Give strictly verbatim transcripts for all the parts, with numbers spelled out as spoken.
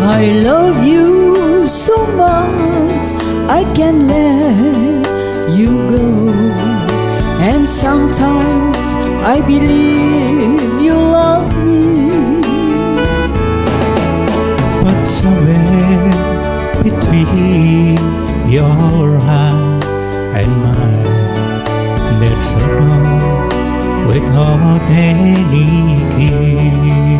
I love you so much I can't let you go. And sometimes I believe you love me, but somewhere between your heart and mine, there's a road without any key.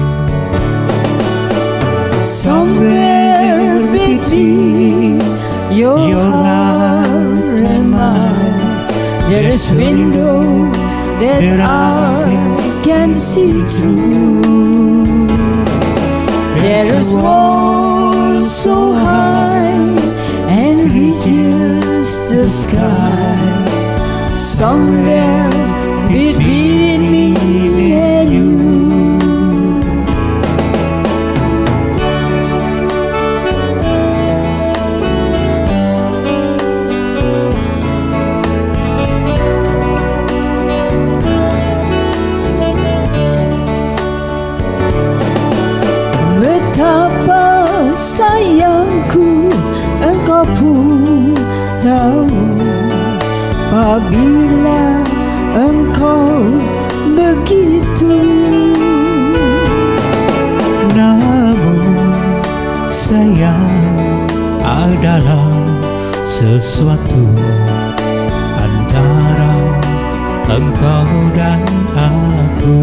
Somewhere between your, your heart and mine, there is a window that, that I can see through. There is a wall so high and reaches the sky. Somewhere between me and you. Betapa sayangku engkau pun tahu, apabila engkau begitu. Namun sayang adalah sesuatu antara engkau dan aku.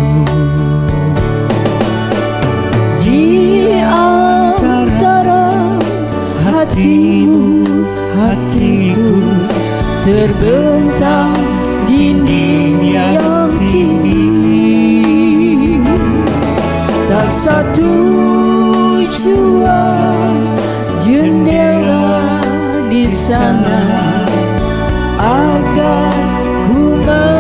Di antara hatimu, hatiku, terbentang dinding yang tinggi. Tak satu jua jendela di sana agar ku